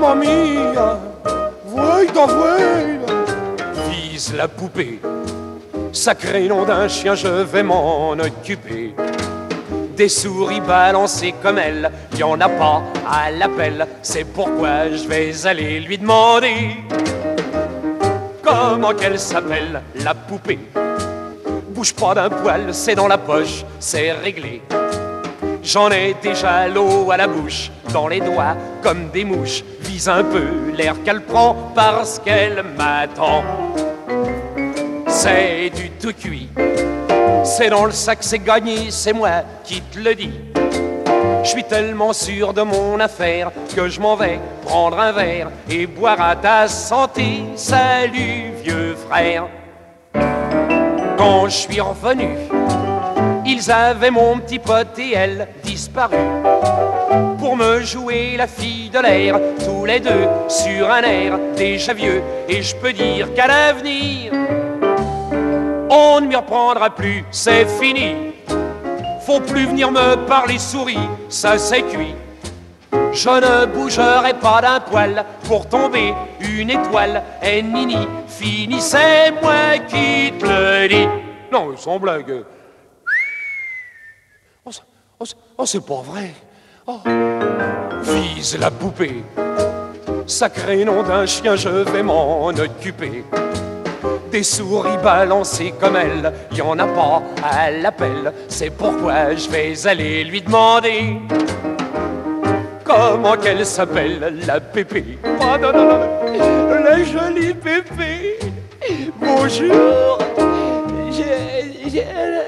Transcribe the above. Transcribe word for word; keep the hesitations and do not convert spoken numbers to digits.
mamma mia, vueda, vueda. Vise la poupée, sacré nom d'un chien, je vais m'en occuper. Des souris balancées comme elle, y en a pas à l'appel. C'est pourquoi je vais aller lui demander comment qu'elle s'appelle, la poupée. Bouge pas d'un poil, c'est dans la poche, c'est réglé. J'en ai déjà l'eau à la bouche, dans les doigts comme des mouches. Vise un peu l'air qu'elle prend parce qu'elle m'attend. C'est du tout cuit, c'est dans le sac, c'est gagné, c'est moi qui te le dis. Je suis tellement sûr de mon affaire que je m'en vais prendre un verre et boire à ta santé. Salut vieux frère. Quand je suis revenu, ils avaient mon petit pote et elle disparu. Pour me jouer la fille de l'air, tous les deux sur un air déjà vieux. Et je peux dire qu'à l'avenir, on ne m'y reprendra plus, c'est fini. Faut plus venir me parler souris, ça c'est cuit. Je ne bougerai pas d'un poil pour tomber une étoile. Et nini, fini, c'est moi qui te le dis. Non, sans blague. Oh, oh, oh c'est pas vrai. Oh. Vise la poupée, sacré nom d'un chien, je vais m'en occuper. Des souris balancées comme elle, y en a pas à l'appel. C'est pourquoi je vais aller lui demander comment qu'elle s'appelle, la Pépé. Oh non, non, non, la jolie Pépé. Bonjour. Je, je,